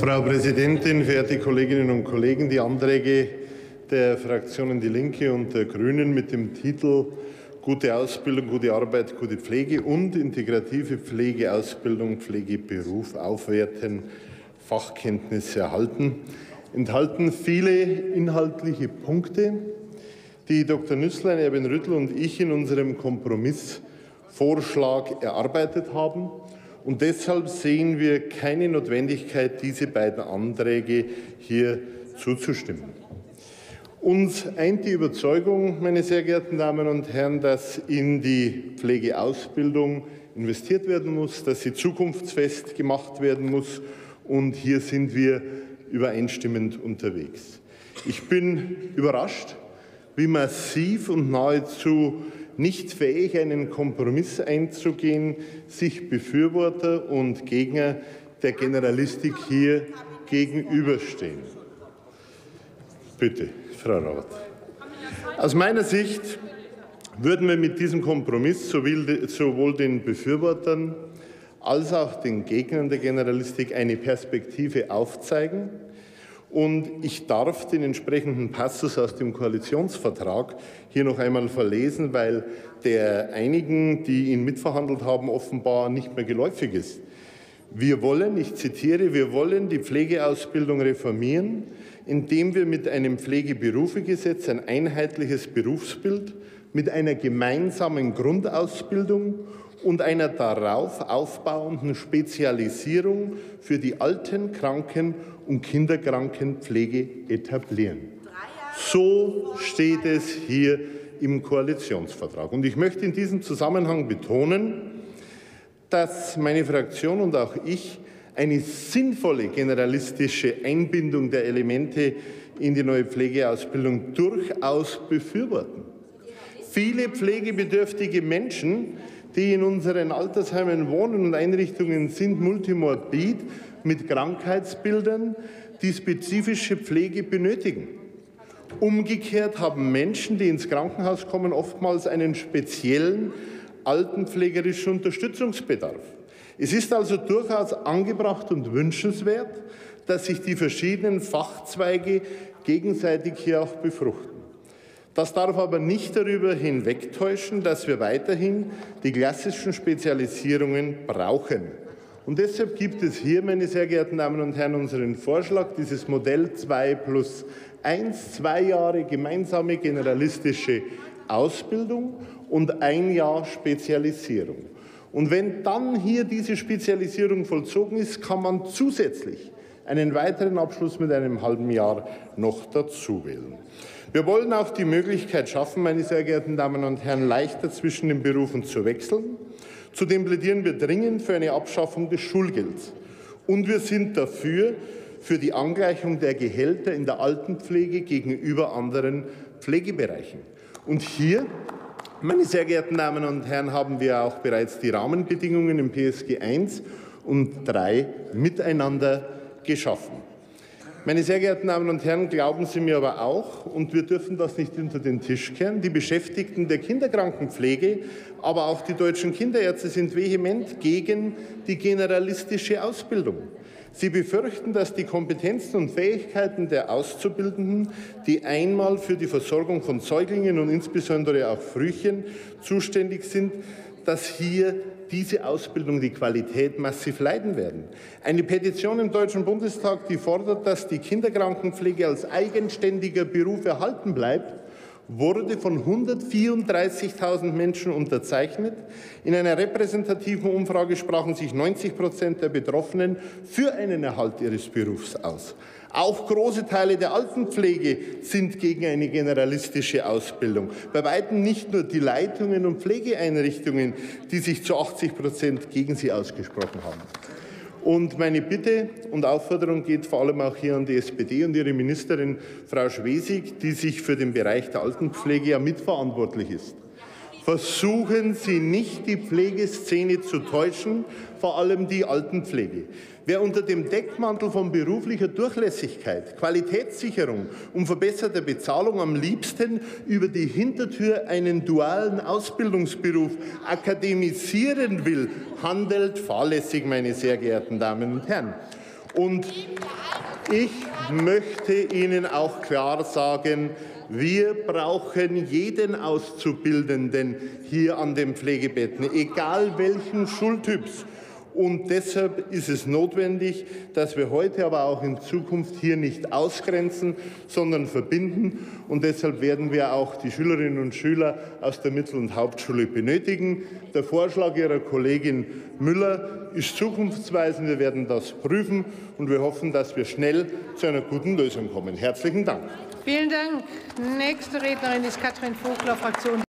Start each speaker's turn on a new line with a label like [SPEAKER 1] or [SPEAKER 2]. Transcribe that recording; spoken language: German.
[SPEAKER 1] Frau Präsidentin, verehrte Kolleginnen und Kollegen! Die Anträge der Fraktionen Die Linke und der Grünen mit dem Titel Gute Ausbildung, gute Arbeit, gute Pflege und integrative Pflegeausbildung, Pflegeberuf aufwerten, Fachkenntnisse erhalten, enthalten viele inhaltliche Punkte, die Dr. Nüßlein, Erwin Rüttl und ich in unserem Kompromissvorschlag erarbeitet haben. Und deshalb sehen wir keine Notwendigkeit, diese beiden Anträge hier zuzustimmen. Uns eint die Überzeugung, meine sehr geehrten Damen und Herren, dass in die Pflegeausbildung investiert werden muss, dass sie zukunftsfest gemacht werden muss. Und hier sind wir übereinstimmend unterwegs. Ich bin überrascht, wie massiv und nahezu nicht fähig, einen Kompromiss einzugehen, sich Befürworter und Gegner der Generalistik hier gegenüberstehen. Bitte, Frau Rath. Aus meiner Sicht würden wir mit diesem Kompromiss sowohl den Befürwortern als auch den Gegnern der Generalistik eine Perspektive aufzeigen. Und ich darf den entsprechenden Passus aus dem Koalitionsvertrag hier noch einmal verlesen, weil der einigen, die ihn mitverhandelt haben, offenbar nicht mehr geläufig ist. Wir wollen, ich zitiere, wir wollen die Pflegeausbildung reformieren, indem wir mit einem Pflegeberufegesetz ein einheitliches Berufsbild mit einer gemeinsamen Grundausbildung und einer darauf aufbauenden Spezialisierung für die Alten-, Kranken- und Kinderkrankenpflege etablieren. So steht es hier im Koalitionsvertrag. Und ich möchte in diesem Zusammenhang betonen, dass meine Fraktion und auch ich eine sinnvolle generalistische Einbindung der Elemente in die neue Pflegeausbildung durchaus befürworten. Viele pflegebedürftige Menschen, die in unseren Altersheimen wohnen und Einrichtungen sind, multimorbid mit Krankheitsbildern, die spezifische Pflege benötigen. Umgekehrt haben Menschen, die ins Krankenhaus kommen, oftmals einen speziellen altenpflegerischen Unterstützungsbedarf. Es ist also durchaus angebracht und wünschenswert, dass sich die verschiedenen Fachzweige gegenseitig hier auch befruchten. Das darf aber nicht darüber hinwegtäuschen, dass wir weiterhin die klassischen Spezialisierungen brauchen. Und deshalb gibt es hier, meine sehr geehrten Damen und Herren, unseren Vorschlag, dieses Modell 2+1, 2 Jahre gemeinsame generalistische Ausbildung und 1 Jahr Spezialisierung. Und wenn dann hier diese Spezialisierung vollzogen ist, kann man zusätzlich einen weiteren Abschluss mit einem halben Jahr noch dazu wählen. Wir wollen auch die Möglichkeit schaffen, meine sehr geehrten Damen und Herren, leichter zwischen den Berufen zu wechseln. Zudem plädieren wir dringend für eine Abschaffung des Schulgelds. Und wir sind dafür, für die Angleichung der Gehälter in der Altenpflege gegenüber anderen Pflegebereichen. Und hier, meine sehr geehrten Damen und Herren, haben wir auch bereits die Rahmenbedingungen im PSG 1 und 3 miteinander geschaffen. Meine sehr geehrten Damen und Herren, glauben Sie mir aber auch, und wir dürfen das nicht unter den Tisch kehren, die Beschäftigten der Kinderkrankenpflege, aber auch die deutschen Kinderärzte sind vehement gegen die generalistische Ausbildung. Sie befürchten, dass die Kompetenzen und Fähigkeiten der Auszubildenden, die einmal für die Versorgung von Säuglingen und insbesondere auch Frühchen zuständig sind, dass hier diese Ausbildung, die Qualität massiv leiden werden. Eine Petition im Deutschen Bundestag, die fordert, dass die Kinderkrankenpflege als eigenständiger Beruf erhalten bleibt, wurde von 134.000 Menschen unterzeichnet. In einer repräsentativen Umfrage sprachen sich 90% der Betroffenen für einen Erhalt ihres Berufs aus. Auch große Teile der Altenpflege sind gegen eine generalistische Ausbildung. Bei weitem nicht nur die Leitungen und Pflegeeinrichtungen, die sich zu 80% gegen sie ausgesprochen haben. Und meine Bitte und Aufforderung geht vor allem auch hier an die SPD und ihre Ministerin Frau Schwesig, die sich für den Bereich der Altenpflege ja mitverantwortlich ist. Versuchen Sie nicht, die Pflegeszene zu täuschen, vor allem die Altenpflege. Wer unter dem Deckmantel von beruflicher Durchlässigkeit, Qualitätssicherung und verbesserter Bezahlung am liebsten über die Hintertür einen dualen Ausbildungsberuf akademisieren will, handelt fahrlässig, meine sehr geehrten Damen und Herren. Und ich möchte Ihnen auch klar sagen, wir brauchen jeden Auszubildenden hier an den Pflegebetten, egal welchen Schultyps. Und deshalb ist es notwendig, dass wir heute, aber auch in Zukunft hier nicht ausgrenzen, sondern verbinden. Und deshalb werden wir auch die Schülerinnen und Schüler aus der Mittel- und Hauptschule benötigen. Der Vorschlag Ihrer Kollegin Müller ist zukunftsweisend. Wir werden das prüfen, und wir hoffen, dass wir schnell zu einer guten Lösung kommen. Herzlichen Dank.
[SPEAKER 2] Vielen Dank. Nächste Rednerin ist Katrin Vogler, Fraktion